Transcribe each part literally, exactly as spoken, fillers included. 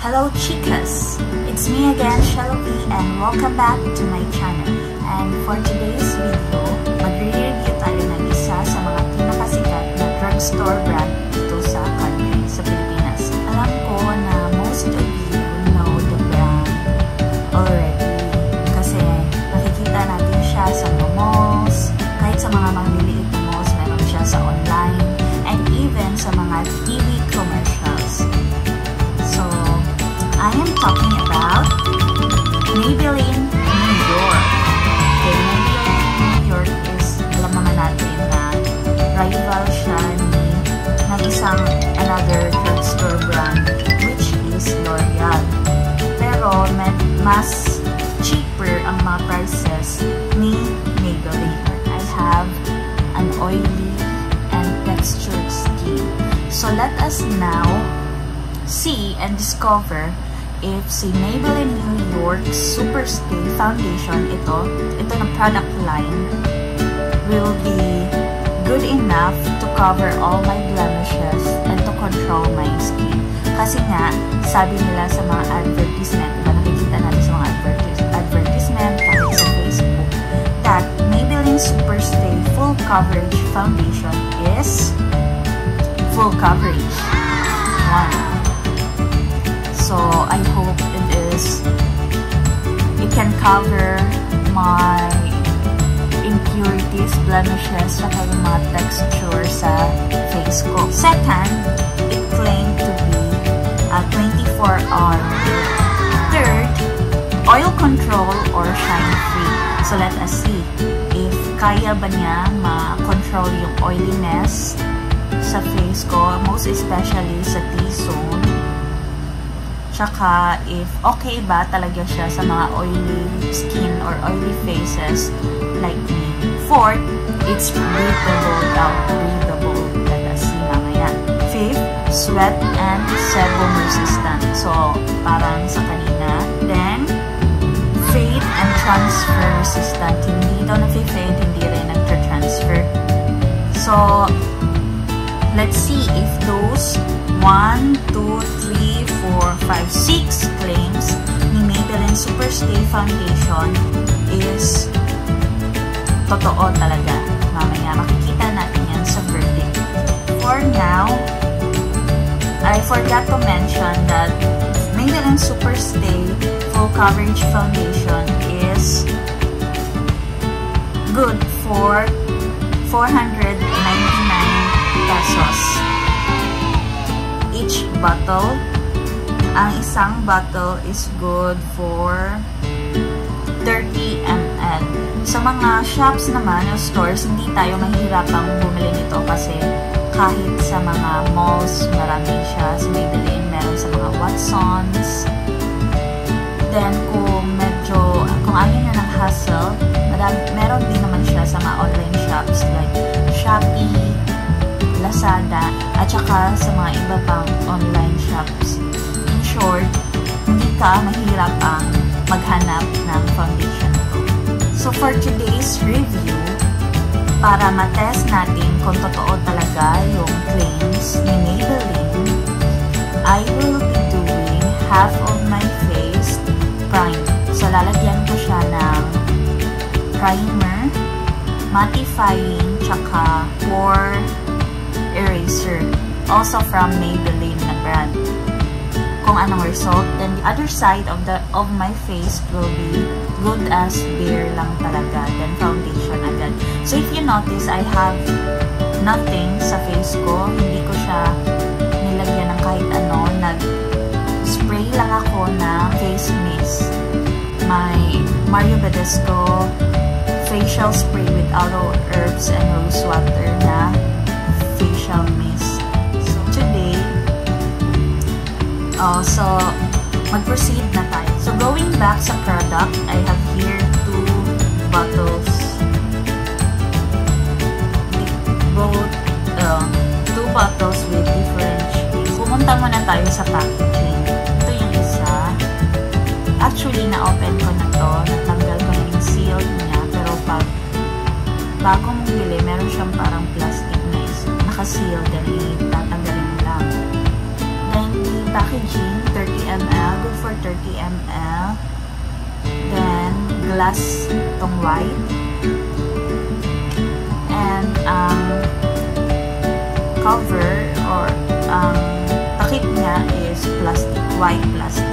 Hello chicas! It's me again, Shelby, and welcome back to my channel. And for today's video, mag-review tayo ng isa sa mga pinakasikat na drugstore brand dito sa country, sa Pilipinas. Alam ko na most of you know the brand already kasi nakikita natin siya sa malls, kahit sa mga maliliit na malls, meron siya sa online, and even sa mga T V commercials. So, I am talking about Maybelline New York. Okay, Maybelline New York is, alam naman natin na rival siya ni ng isang another drugstore brand, which is L'Oreal. Pero mas cheaper ang mga prices ni Maybelline. I have an oily and textured skin. So let us now see and discover if si Maybelline New York Superstay Foundation, ito, ito na product line, will be good enough to cover all my blemishes and to control my skin. Kasi nga, sabi nila sa mga advertisement, diba nakikita natin sa mga advertis advertisement kahit sa Facebook, that Maybelline Superstay Full Coverage Foundation is full coverage. One. So, I hope it is, it can cover my impurities, blemishes, saka yung mga texture sa face ko. Second, it claimed to be a twenty-four hour. Third, oil control or shine free. So, let us see if kaya ba niya ma-control yung oiliness sa face ko, most especially sa T-zone. Tsaka, if okay ba talaga siya sa mga oily skin or oily faces like me. Fourth, it's breathable daw. Breathable. Let us see mamaya. Fifth, sweat and sebum resistant. So, parang sa kanina. Then, fade and transfer resistant. Hindi daw na-fade, hindi rin nag-transfer. So, let's see if those one, two, three, four, five, six claims ni Maybelline Superstay Foundation is totoo talaga. Mamaya makikita natin yan sa verdict. For now, I forgot to mention that Maybelline Superstay Full Coverage Foundation is good for four hundred ninety-nine pesos. Each bottle. Ang isang bottle is good for thirty milliliters. Sa mga shops naman o stores, hindi tayo mahihirapang bumili nito kasi kahit sa mga malls, marami siya sa Maybelline, meron sa mga Watsons. Then, kung medyo, kung ayaw nyo ng hassle, marami, meron din naman siya sa mga online shops like Shopee, Lazada, at saka sa mga iba pang online shops. In short, hindi ka mahirap ang maghanap ng foundation ko. So for today's review, para matest natin kung totoo talaga yung claims ni Maybelline, I will be doing half of my face prime. So lalagyan ko siya ng primer, mattifying, tsaka pore eraser, also from Maybelline na brand. Kung anong result, then the other side of the of my face will be good as bare lang talaga, then foundation agad. So if you notice, I have nothing sa face ko, hindi ko siya nilagyan ng kahit ano, nag-spray lang ako ng face mist, my Mario Badescu facial spray with aloe herbs and rose water na facial mist. So, today, oh, so, mag-proceed na tayo. So, going back sa product, I have here two bottles. Both, uh, two bottles with different shades. Pumunta muna tayo sa packaging. Ito yung isa. Actually, na-open ko na to. Natanggal ko na yung seal niya. Pero pag bago mong bili, meron siyang parang plastic na naka-seal. Then, itatanggalin mo lang. Then, the packaging, thirty milliliters, good for thirty milliliters. Then, glass tong white. And ang um, cover or ang um, takip niya is plastic, white plastic.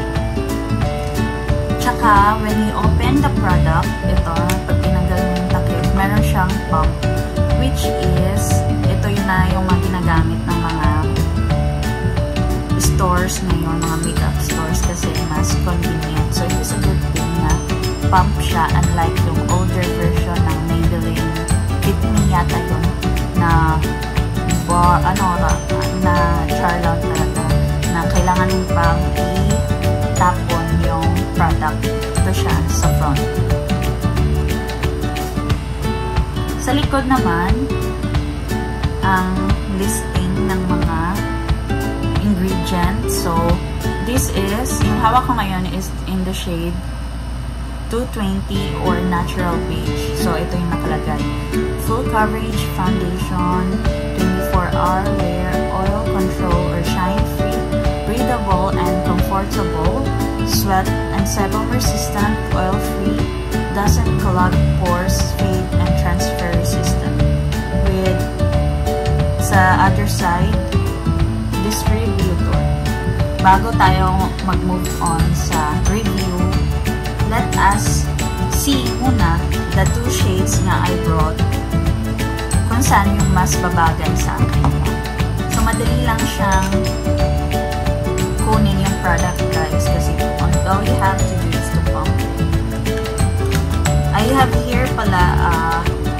Tsaka, when you open the product, ito, pag tinanggal mo yung takip, meron siyang pump, which is, ito yun na yung mga ginagamit ng mga stores ngayon, mga makeup stores, kasi mas convenient. So, it is a good thing na pump siya, unlike yung older version ng Maybelline Fit Me yata yun, na bar, ano, na charlotte talaga, na kailangan pang i-tapon yung product. Ito siya sa front. Sa likod naman, ang listing ng mga ingredients. So, this is, yung hawak ko ngayon is in the shade two twenty or natural beige. So, ito yung nakalagay. Full coverage foundation, twenty-four hour wear, oil control or shine free, breathable and comfortable, sweat and sebum resistant, oil free, doesn't clog pores, fade and transfer resistant. With sa other side, distributor. Bago tayo mag-move on sa review, let us see muna the two shades nga I brought kung saan yung mas babagay sa akin. So, madali lang siyang kunin yung product, guys, kasi all you have to do is to pump it. I have here pala uh,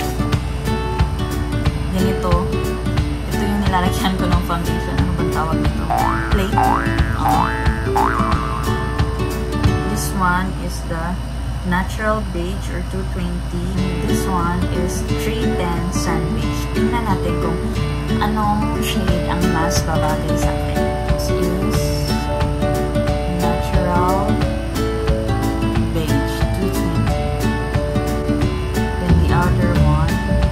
ganito. Ito yung nilalagyan ko ng foundation. Ano bang tawag nito? Plate. Oh. This one is the natural beige or two twenty. This one is three ten sun beige. Tingnan natin kung anong shade ang mas babagay sa akin. This is natural beige two twenty. Then the other one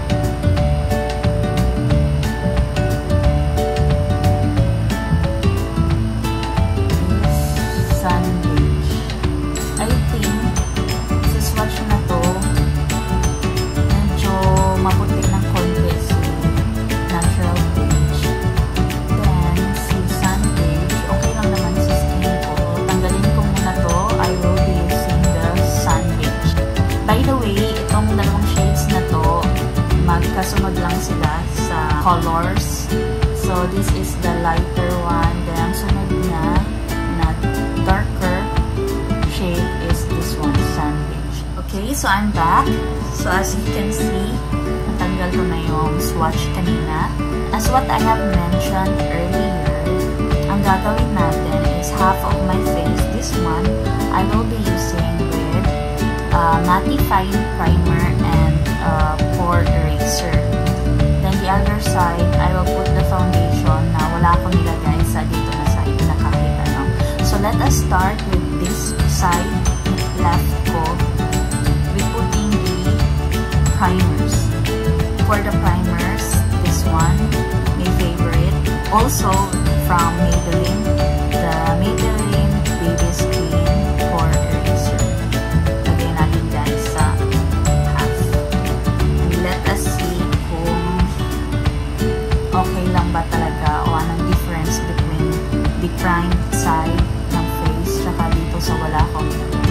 is sun beige. I think this swatch na to medyo maputi ng konti si natural beige. Then si sun beige, okay lang naman sa skin ko. Tanggalin ko muna to. I will be using the sun beige. By the way, itong dalawang shades na to, magkasunod lang sila sa colors. So this is the lighter one. Then ang sunod niya na darker shade is this one, sun beige. Okay, so I'm back. So as you can see, natanggal ko na yung swatch kanina. As what I have mentioned earlier, ang gagawin natin is half of my face. This one, I will be using with uh, mattifying primer and uh, pore eraser. Then the other side, I will put the foundation na wala akong nilagay sa dito na side na kahit ano. So let us start with this side left ko with putting the primers. For the primers, this one, my favorite. Also from Maybelline, the Maybelline Baby Skin Pore Eraser. Lagay natin guys sa half. And let us see kung okay lang ba talaga o anong difference between the primed side ng face tsaka dito sa wala akong.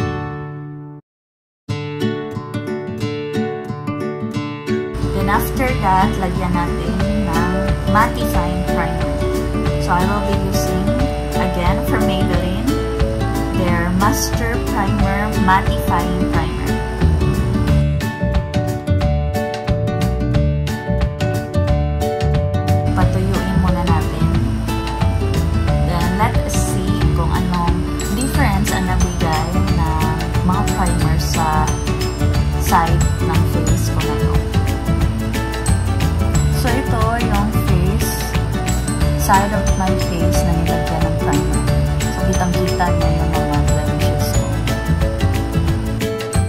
Then after that, lagyan natin ng mattifying primer. So I will be using, again, from Maybelline, their Master Primer Mattifying Primer. Patuyuin muna natin. Then let us see kung anong difference ang nabigay na mga primer sa side ng face ko na to. So ito yung face, side of my face na nilagyan ng primer. So kitang-kita niyo yung mga blemishes ko.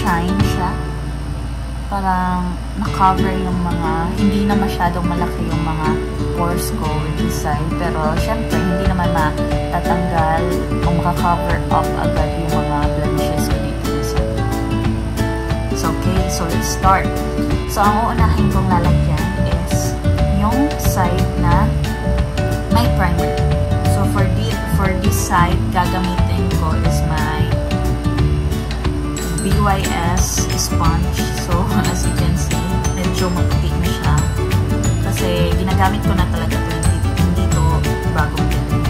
shine siya. Parang na-cover yung mga, hindi na masyadong malaki yung mga pores ko with this side. Pero, syempre, hindi naman matatanggal o maka-cover up agad yung mga blemishes ko dito sa side. So, okay. So, let's start. So, ang uunahin kong lalagyan is yung side na may primer. So, for, the, for this side, gagamitin ko is my B Y S sponge. So, as you can see, medyo maputi na siya. Kasi, ginagamit ko na talaga ito. Hindi ito bagong din.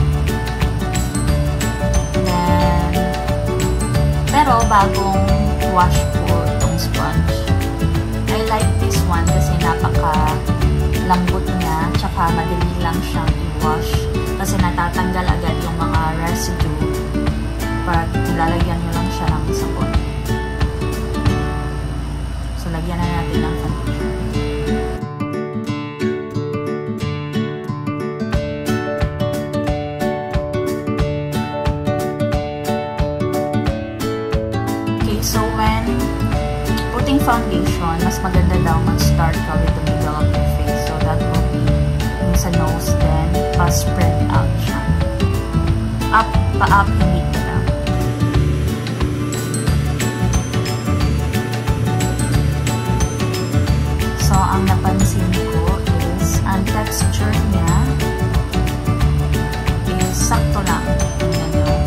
Then, pero, bagong wash po itong sponge. I like this one kasi napaka-lambot niya. Tsaka, madali lang siyang i-wash. Kasi, natatanggal agad yung mga residue pag ilalagyan nyo lang siya ng sabon. Lagyan na natin ng foundation. Okay, so when putting foundation, mas maganda daw mag-start ka with the middle of your face. So that will be yung sa nose, then pa-spread out siya. Up, pa-up, hindi ka daw. So, ang napansin ko is, ang texture niya is sakto lang. Ganyan.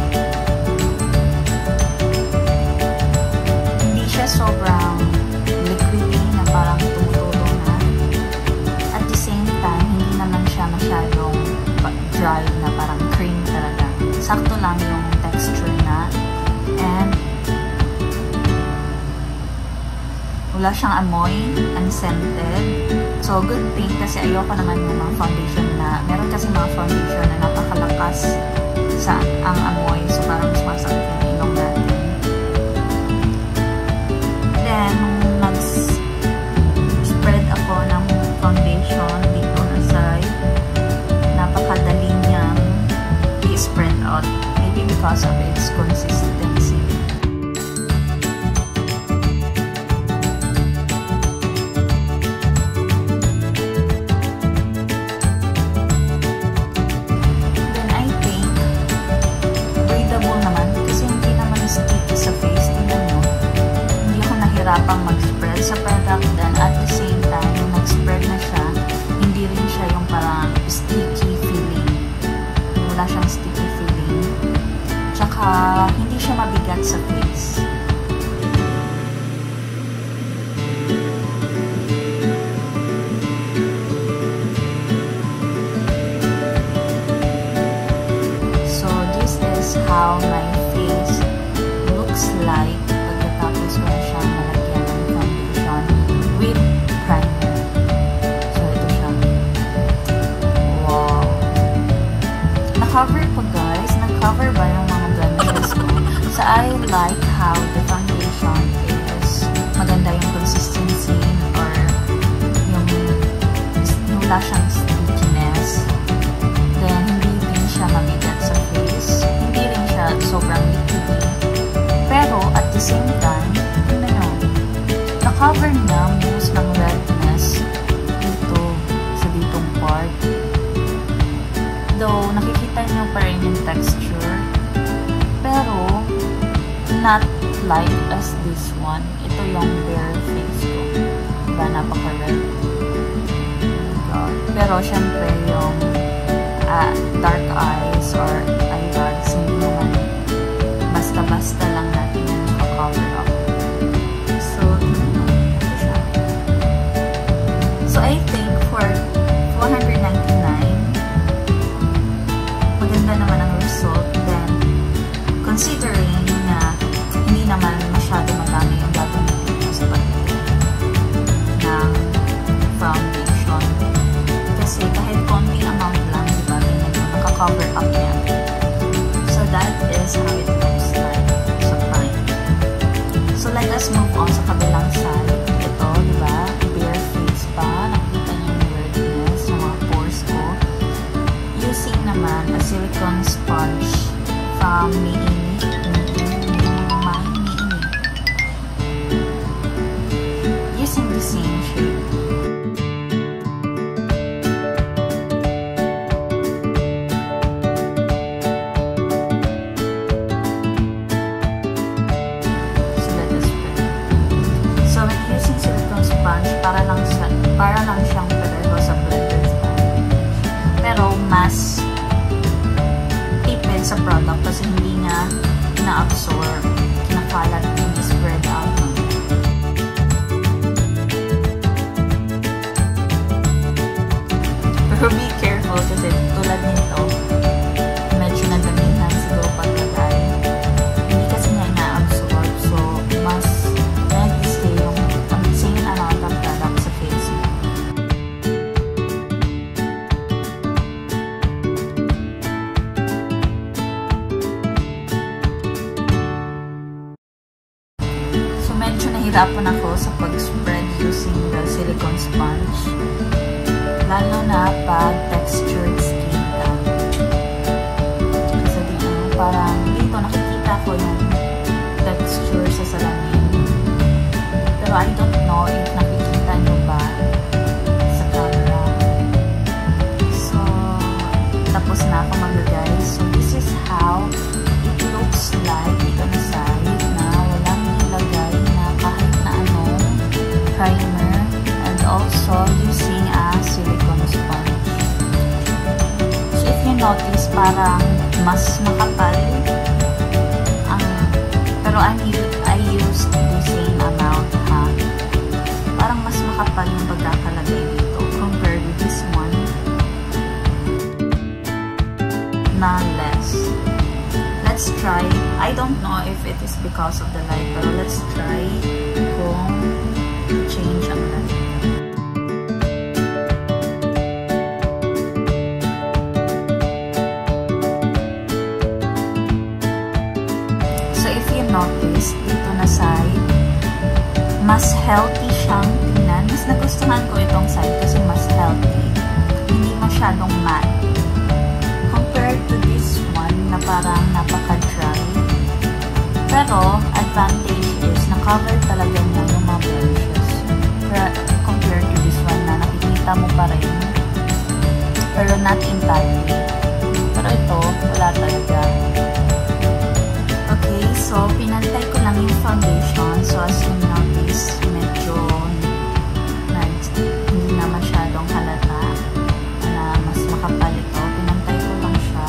Hindi siya sobrang liquidy na parang tumutulo na. At the same time, hindi naman siya masyadong dry na parang cream talaga. Sakto lang yung texture na. And wala siyang amoy, unscented. So, good thing kasi ayoko naman yung mga foundation na, meron kasi mga foundation na napakalakas sa ang amoy. So, parang sumasakit yung ilong natin. Then, nung nag-spread ako ng foundation dito na side, napakadali niyang i-spread out. Maybe because of its consistency. Pang mag-spread sa product, then at the same time, yung mag-spread na siya, hindi rin siya yung parang sticky feeling. Wala siyang sticky feeling. Tsaka, hindi siya mabigat sa face. So, this is how my face looks like pagkatapos ko na siya malagyan ng foundation with primer. So, ito siya. Wow! Na-cover ko, guys. Na-cover ba yung mga blemishes ko? So, I like how the foundation is maganda yung consistency or yung wala siyang stickiness. Then, hindi din siya mabigat sa face. Hindi rin siya sobrang liquidy. Pero, at the same time, yun na yun, na-cover na most ng redness dito sa ditong part. Though, nakikita nyo pa rin yung texture, pero, not like as this one. Ito yung bare face ko. Diba, napaka-red. Pero, syempre, yung uh, dark eyes or eyelids, hindi naman basta-basta lang natin yung maka-cover up. So, ito siya. So, I think for four ninety-nine, maganda naman ang result. Then, considering na hindi naman masyado madami yung gagamitin mo sa pagdating ng foundation. Kasi kahit konting amount lang, diba, ganyan yung naka-cover up niya. ina-absorb. Kinakalat, in-spread out. Pero be careful kasi tulad nito, medyo nagamihan siguro paglagay. Hindi kasi niya ina-absorb. So, mas nag-stay yung same amount of product sa face mo. So, medyo nahirapan ako sa pag-spread using the silicone sponge. Lalo na pag textured skin ka. Kasi dito, parang dito nakikita ko yung texture sa salamin. Pero I don't know if nakikita nyo ba sa camera. So, tapos na ako maglagay. So, this is how it looks like dito na side na walang nilagay na kahit na anong primer. And also, using a silicone sponge. So, if you notice, parang mas makapal ang, pero I, I used the same amount, ha? Parang mas makapal yung pagkakalagay dito compared with this one na less. Let's try. I don't know if it is because of the light, pero let's try kung change ang light. Notice dito na side, mas healthy siyang tingnan. Mas nagustuhan ko itong side kasi mas healthy. Hindi masyadong matte. Compared to this one na parang napaka-dry. Pero, advantage is na-cover talaga niya yung mga blemishes. Compared to this one na nakikita mo pa rin. Pero not entirely. Pero ito, wala talaga. Okay, so pinantay ko lang yung foundation. So as you notice, medyo na, hindi na masyadong halata na mas makapal ito. Pinantay ko lang siya.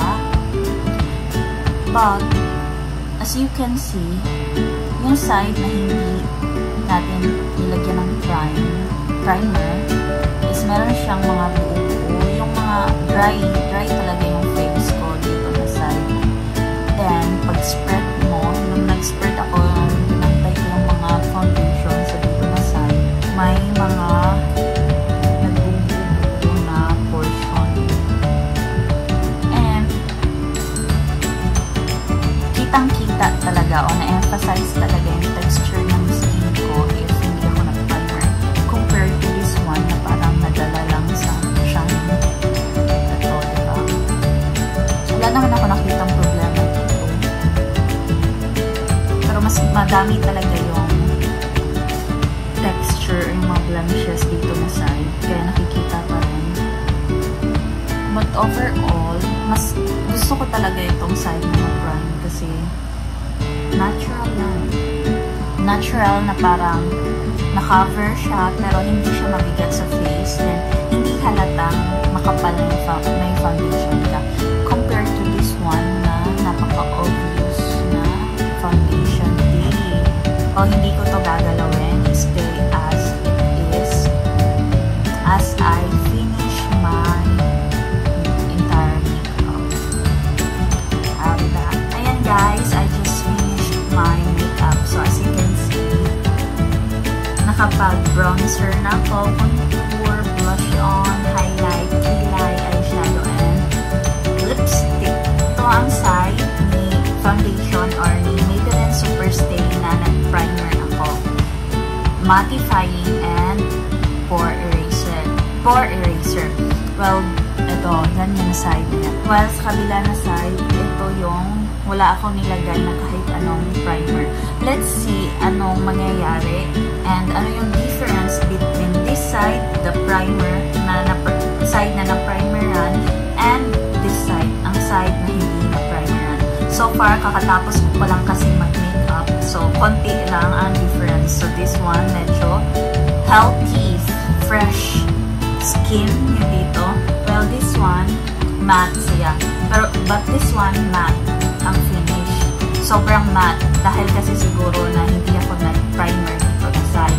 But, as you can see, yung side na hindi natin nilagyan ng prime, primer is meron siyang mga buo-buo. Yung mga dry, dry talaga yung face ko dito na side. Then, pag-spread mo, nung nag-spread ako, pinantay ko yung mga foundation sa dito na side, may mga nagbubuo na portion. And, kitang-kita talaga o na-emphasize talaga yung texture ng skin ko if hindi ako nag-primer compared to this one na parang nadala lang sa shine. Ito, diba? So, wala naman ako nakitang problema. Mas madami talaga yung texture, yung mga blemishes dito na side. Kaya nakikita pa rin. But overall, mas gusto ko talaga itong side na prime kasi natural lang. Natural na parang na-cover siya pero hindi siya mabigat sa face. Then, hindi halatang makapal na yung foundation ka. Compared to this one na napaka-obvious na foundation. O hindi ko to gagalawin, stay as it is as I finish my entire makeup. I'll be back. Ayan guys, I just finished my makeup. So as you can see, nakapag-bronzer na ako, contour, blush on, highlight, kilay, eyeshadow, and lipstick. Ito ang side ni foundation or ni Maybelline Superstay na nag-primer ako. Mattifying and pore eraser. Pore eraser. Well, ito, yan yung side niya. Well, sa kabila na side, ito yung wala akong nilagay na kahit anong primer. Let's see anong mangyayari and ano yung difference between this side, the primer, na, na side na na-primeran, and this side, ang side na hindi na-primeran. So far, kakatapos ko pa lang kasi mag-makeup. So, konti lang ang difference. So, this one, medyo healthy, fresh skin yung dito. Well, this one, matte siya. Pero, but this one, matte ang finish. sobrang matte. Dahil kasi siguro na hindi ako nag-primer dito sa side.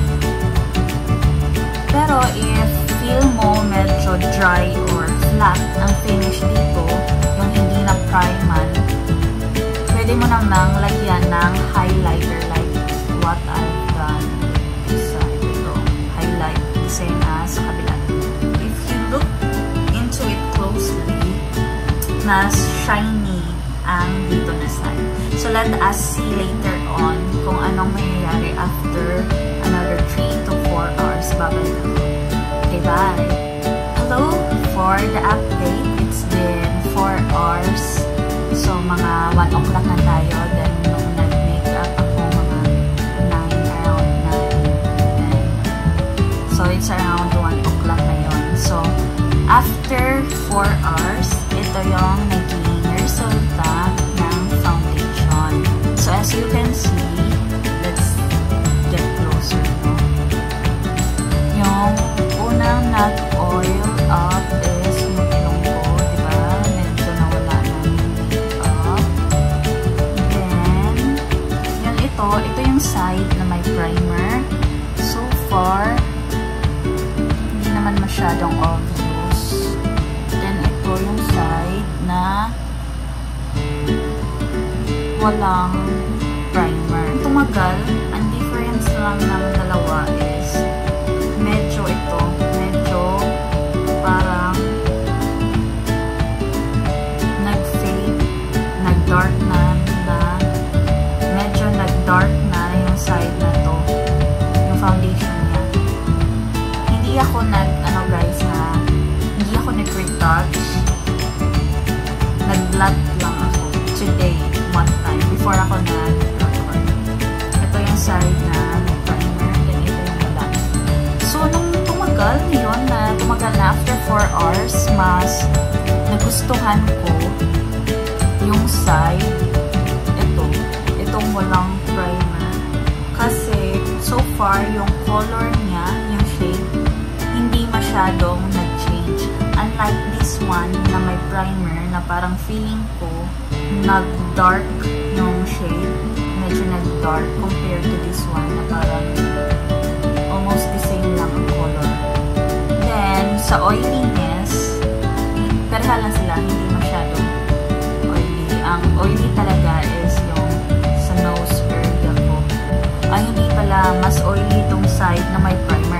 Pero if feel mo medyo dry or flat ang finish dito, yung hindi na primer, pwede mo namang lagyan ng highlighter like what I've done this side. Ito, highlight the same as sa kabila. If you look into it closely, mas shiny ang dito na side. So let us see later on kung anong mangyayari after another three to four hours. Babalik ako. Okay, bye! Hello! For the update, it's been four hours. So mga one o'clock na tayo. Then nung nag-makeup ako mga nine, around nine. Then, so it's around one o'clock na yun. So after four hours, ito yung naging resulta ng foundation. So as you can see, let's get closer, no? Yung unang nag-oil up is yung ilong ko, diba? Medyo nawala na yung makeup. Then, yun ito, ito yung side na may primer. So far, hindi naman masyadong obvious. Then, ito yung side na walang primer. Tumagal, ang difference lang ng dalawa is medyo ito, medyo parang nag-fade, nag-dark na, na medyo nag-dark na yung side na to, yung foundation niya. Hindi ako nag, ano guys, na hindi ako nag-retouch, nag-blot lang ako today, one time, before ako nag-record. Ito yung side na may primer, then ito yung wala. So, nung tumagal yun, na tumagal na after four hours, mas nagustuhan ko yung side, ito, itong walang primer. Kasi, so far, yung color niya, yung shade, hindi masyadong nag-change. Unlike this one na may primer, na parang feeling ko, nag-dark yung shade. Medyo nag-dark compared to this one na parang almost the same lang ang color. Then, sa oiliness, pareha lang sila, hindi masyadong oily. Ang oily talaga is yung sa nose area ko. Ay, hindi pala mas oily itong side na may primer.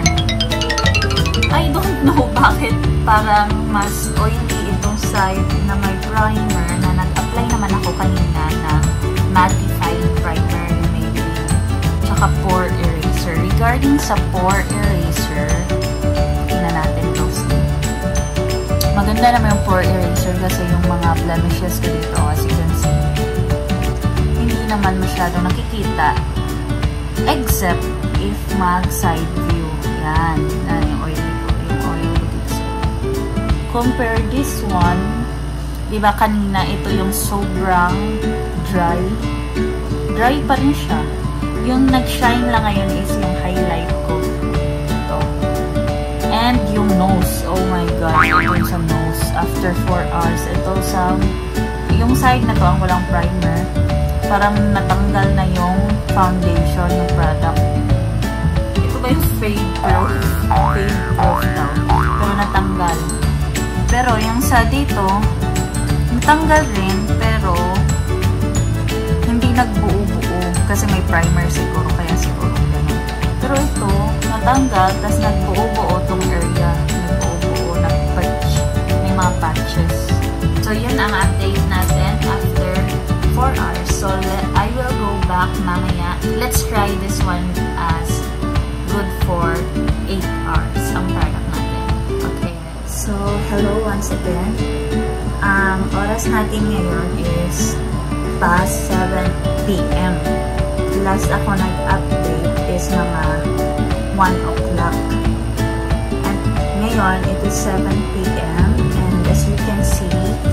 I don't know bakit parang mas oily itong side na may primer na nag-apply naman ako kanina na mattifying primer na Maybelline tsaka pore eraser. Regarding sa pore eraser, tingnan natin closely. Maganda naman yung pore eraser kasi yung mga blemishes ko dito, as you can see, hindi naman masyado nakikita except if mag side view. Yan, yan yung oil ko, yung oil ko dito. Compare this one, diba kanina ito yung sobrang dry. Dry pa rin siya. Yung nag-shine lang ngayon is yung highlight ko. Ito. And yung nose. Oh my god. Ito yung sa nose. After four hours. Ito sa, yung side na to ang walang primer. Parang natanggal na yung foundation, yung product. Ito ba yung fade proof? Fade proof daw. Pero natanggal. Pero yung sa dito, natanggal rin, pero hindi nagbuo-buo kasi may primer siguro, kaya siguro ganun. Pero ito, natanggal, tapos nagbuo-buo tong area. Nagbuo-buo, nag-patch. May mga patches. So, yun ang update natin after four hours. So, I will go back mamaya. Let's try this one as good for eight hours ang product natin. Okay. So, hello once again. Ang um, oras natin ngayon is past seven p m Last ako nag-update is mga one o'clock. And ngayon, it is seven p m And as you can see,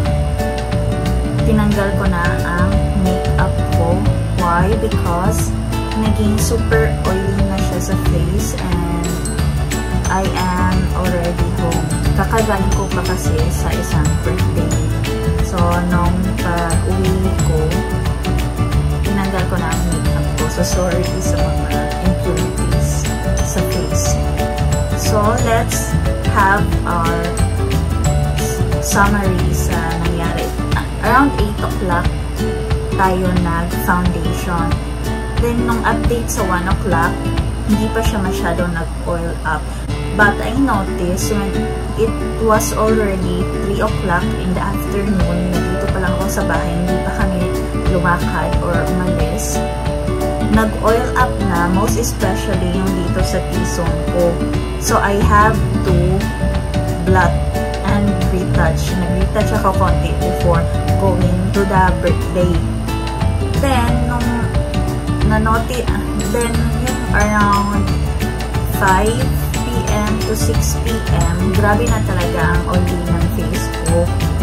tinanggal ko na ang makeup ko. Why? Because naging super oily na siya sa face and I am already home. Kakagaling ko pa kasi sa isang birthday. So, nung pag-uwi ko, tinanggal ko na ang makeup ko. So, sorry sa mga impurities sa face. So, let's have our summary sa nangyari. Around eight o'clock tayo nag-foundation. Then, nung update sa one o'clock, hindi pa siya masyadong nag-oil up. But I noticed when it was already three o'clock in the afternoon, nandito pa lang ako sa bahay, hindi pa kami lumakad or umalis. Nag-oil up na, most especially yung dito sa T-zone ko. So, I have to blot and retouch. Nag-retouch ako konti before going to the birthday. Then, nung na-note, then yung around five p m to six p m, grabe na talaga ang oily ng face ko.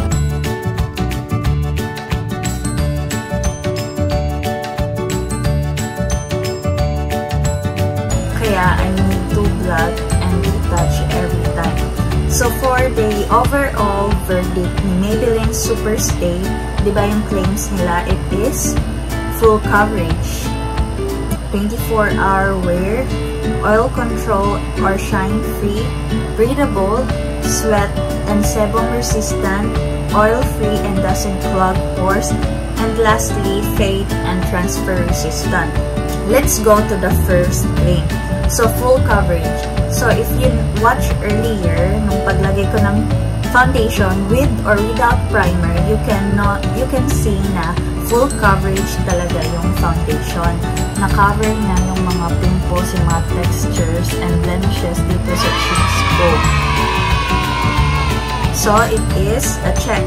Kaya I need to blot and retouch every time. So for the overall verdict ni Maybelline Superstay, di ba yung claims nila, it is full coverage, twenty-four hour wear, oil control or shine free, breathable, sweat and sebum resistant, oil free and doesn't clog pores, and lastly, fade and transfer resistant. Let's go to the first claim. So full coverage. So if you watch earlier, nung paglagay ko ng foundation with or without primer, you can not you can see na full coverage talaga yung foundation. Na-cover na yung mga pimples, yung mga textures and blemishes dito sa cheeks ko. So it is a check.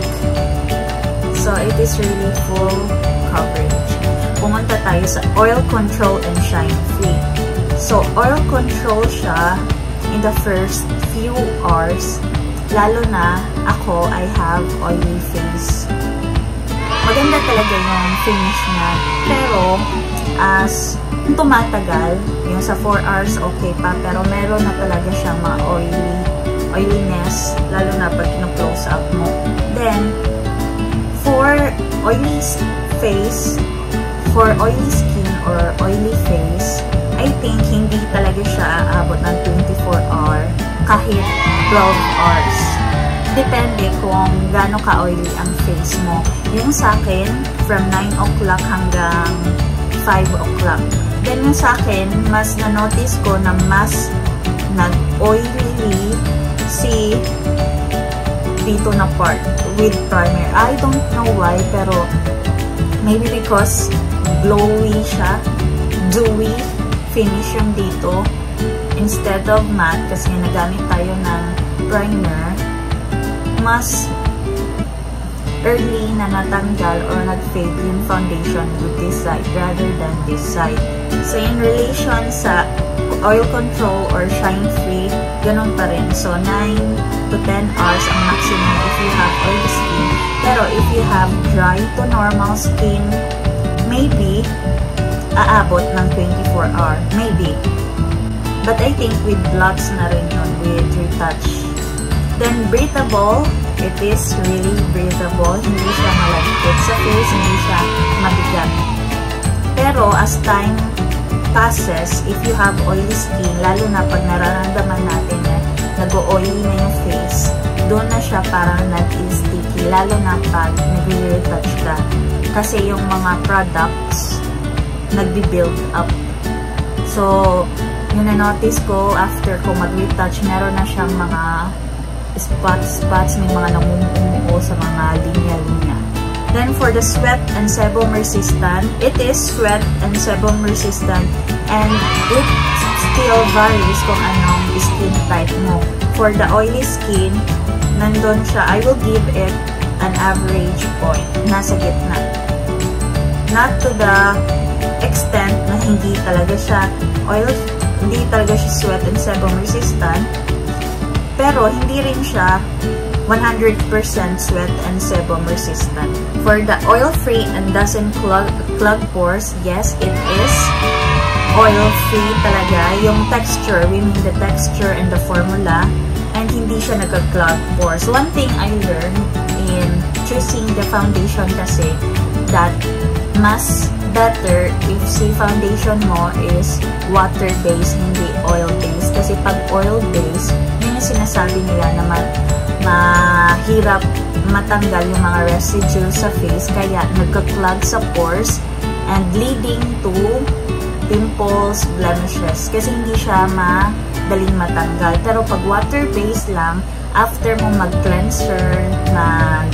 So it is really full coverage. Pumunta tayo sa oil control and shine free. So oil control siya in the first few hours. Lalo na ako, I have oily face. Maganda talaga yung finish niya. Pero, as tumatagal, yung sa four hours, okay pa. Pero meron na talaga siyang mga oily, oiliness, lalo na pag kino-close up mo. Then, for oily face, for oily skin or oily face, I think hindi talaga siya aabot ng twenty-four hour kahit twelve hours. Depende kung gaano ka-oily ang face mo. Yung sa akin, from nine o'clock hanggang five o'clock. Then yung sa akin, mas na-notice ko na mas nag-oily si dito na part with primer. I don't know why, pero maybe because glowy siya, dewy finish yung dito instead of matte, kasi nagamit tayo ng primer, mas early na natanggal or nag-fade yung foundation with this side rather than this side. So in relation sa oil control or shine free, ganun pa rin. So nine to ten hours ang maximum if you have oily skin. Pero if you have dry to normal skin, maybe aabot ng twenty-four hour. Maybe. But I think with blots na rin yun, with retouch. Then breathable, it is really breathable. Hindi siya malagkit sa face, hindi siya mabigat. Pero as time passes, if you have oily skin, lalo na pag nararamdaman natin na nag-oily na yung face, doon na siya parang nag-sticky, lalo na pag nag-retouch ka. Kasi yung mga products nagbi-build up. So, yung na-notice ko after ko mag-retouch, meron na siyang mga spots-spots, may mga namumuo sa mga linya-linya. Then, for the sweat and sebum resistant, it is sweat and sebum resistant and it still varies kung anong skin type mo. For the oily skin, nandun siya, I will give it an average point. Nasa gitna. Not to the extent na hindi talaga siya oil, hindi talaga siya sweat and sebum resistant, pero hindi rin siya one hundred percent sweat and sebum resistant. For the oil-free and doesn't clog, clog pores, yes, it is oil-free talaga. Yung texture, we mean the texture and the formula, and hindi siya nag-clog pores. One thing I learned in choosing the foundation kasi, that mas better if si foundation mo is water-based, hindi oil-based. Kasi pag oil-based, yun yung sinasabi nila na ma mahirap matanggal yung mga residue sa face, kaya nagka-clog sa pores and leading to pimples, blemishes. Kasi hindi siya madaling matanggal. Pero pag water-based lang, after mo mag-cleanser, mag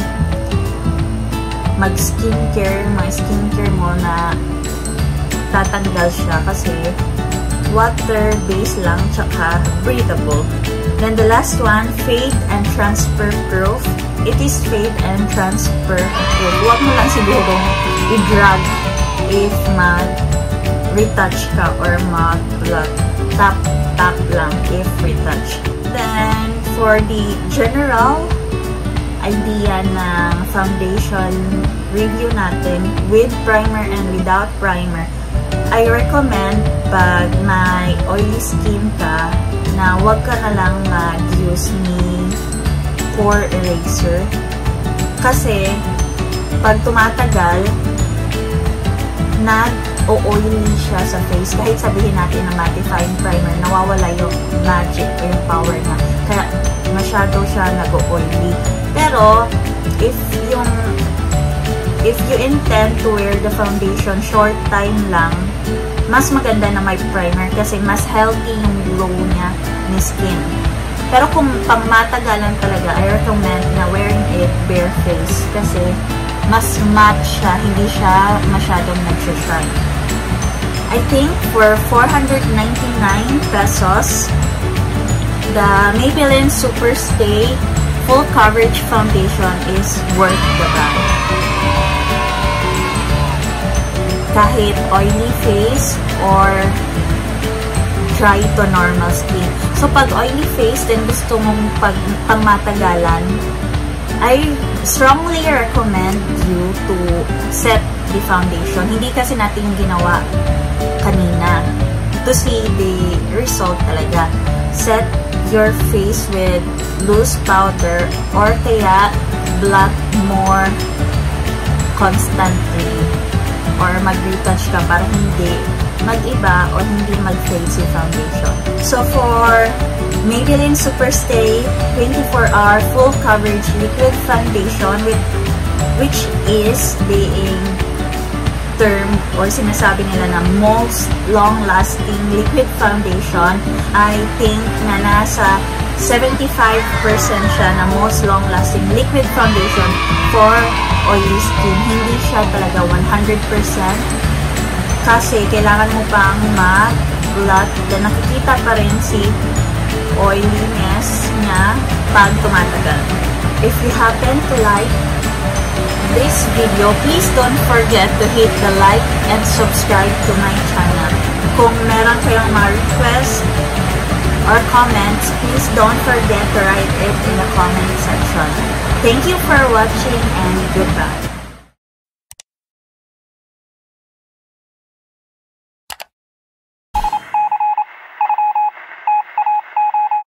mag-skincare, mga skincare mo na tatanggal siya kasi water-based lang, tsaka breathable. Then the last one, fade and transfer proof. It is fade and transfer proof. Huwag mo lang siguro i-drag if mag-retouch ka or mag-tap-tap lang if retouch. Then, for the general idea ng foundation review natin with primer and without primer, I recommend pag may oily skin ka na wag ka na lang mag-use ni pore eraser kasi pag tumatagal nag-o-oily siya sa face. Kahit sabihin natin na mattifying primer, nawawala yung magic o yung power niya, kaya masyado siya nag-o-oily. Pero, if yung if you intend to wear the foundation short time lang, mas maganda na may primer kasi mas healthy yung glow niya ni skin. Pero kung pang matagalan talaga, I recommend na wearing it bare face kasi mas matte siya, hindi siya masyadong nag-shine. I think for four hundred ninety-nine pesos, the Maybelline Superstay Full Coverage Foundation is worth the buy. Kahit oily face or dry to normal skin. So, pag oily face, then gusto mong pag, pang matagalan, I strongly recommend you to set the foundation. Hindi kasi natin yung ginawa kanina. To see the result talaga. Set your face with loose powder or kaya blot more constantly or mag-retouch ka para hindi mag-iba or hindi mag-fade si foundation. So for Maybelline Superstay twenty-four hour Full Coverage Liquid Foundation, with, which is being term or sinasabi nila na most long-lasting liquid foundation, I think na nasa seventy-five percent siya na most long-lasting liquid foundation for oily skin. Hindi siya talaga one hundred percent kasi kailangan mo pang mag-blot na nakikita pa rin si oiliness niya pag tumatagal. If you happen to like this video, please don't forget to hit the like and subscribe to my channel. Kung meron kayong mga requests or comments, please don't forget to write it in the comment section. Thank you for watching and goodbye.